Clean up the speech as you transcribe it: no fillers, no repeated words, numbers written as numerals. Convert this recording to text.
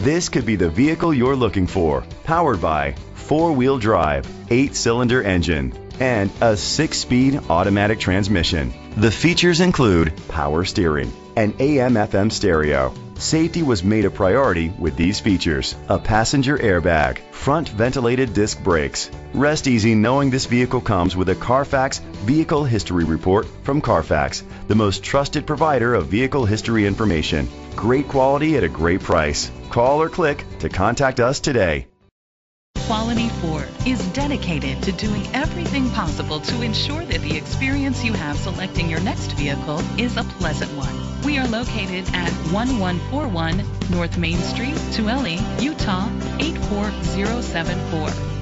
This could be the vehicle you're looking for. Powered by 4-wheel drive, 8-cylinder engine, and a 6-speed automatic transmission. The features include power steering, an AM/FM stereo. Safety was made a priority with these features: a passenger airbag, front ventilated disc brakes. Rest easy knowing this vehicle comes with a Carfax Vehicle History Report from Carfax, the most trusted provider of vehicle history information. Great quality at a great price. Call or click to contact us today. Quality Ford is dedicated to doing everything possible to ensure that the experience you have selecting your next vehicle is a pleasant one. We are located at 1141 North Main Street, Tooele, Utah 84074.